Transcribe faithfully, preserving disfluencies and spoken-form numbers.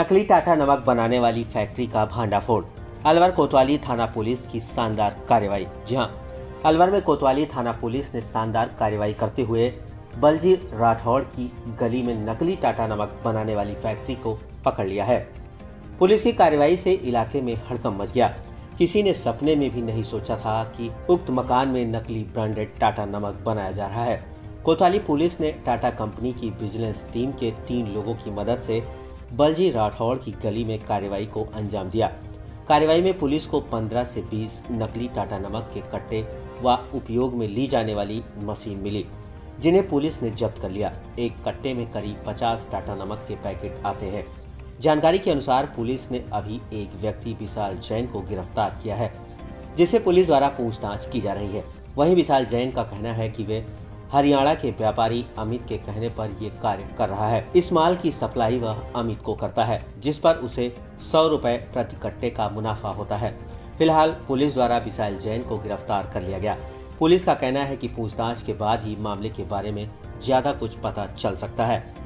नकली टाटा नमक बनाने वाली फैक्ट्री का भांडाफोड़। अलवर कोतवाली थाना पुलिस की शानदार कार्रवाई। जी हां, अलवर में कोतवाली थाना पुलिस ने शानदार कार्रवाई करते हुए बलजी राठौड़ की गली में नकली टाटा नमक बनाने वाली फैक्ट्री को पकड़ लिया है। पुलिस की कार्रवाई से इलाके में हड़कंप मच गया। किसी ने सपने में भी नहीं सोचा था कि उक्त मकान में नकली ब्रांडेड टाटा नमक बनाया जा रहा है। कोतवाली पुलिस ने टाटा कंपनी की विजिलेंस टीम के तीन लोगों की मदद से बलजी राठौड़ की गली में कार्रवाई को अंजाम दिया। कार्रवाई में पुलिस को पंद्रह से बीस नकली टाटा नमक के कट्टे व उपयोग में ली जाने वाली मशीन मिली, जिन्हें पुलिस ने जब्त कर लिया। एक कट्टे में करीब पचास टाटा नमक के पैकेट आते हैं। जानकारी के अनुसार पुलिस ने अभी एक व्यक्ति विशाल जैन को गिरफ्तार किया है, जिसे पुलिस द्वारा पूछताछ की जा रही है। वहीं विशाल जैन का कहना है कि वे हरियाणा के व्यापारी अमित के कहने पर ये कार्य कर रहा है। इस माल की सप्लाई वह अमित को करता है, जिस पर उसे सौ रुपए प्रति कट्टे का मुनाफा होता है। फिलहाल पुलिस द्वारा विशाल जैन को गिरफ्तार कर लिया गया। पुलिस का कहना है कि पूछताछ के बाद ही मामले के बारे में ज्यादा कुछ पता चल सकता है।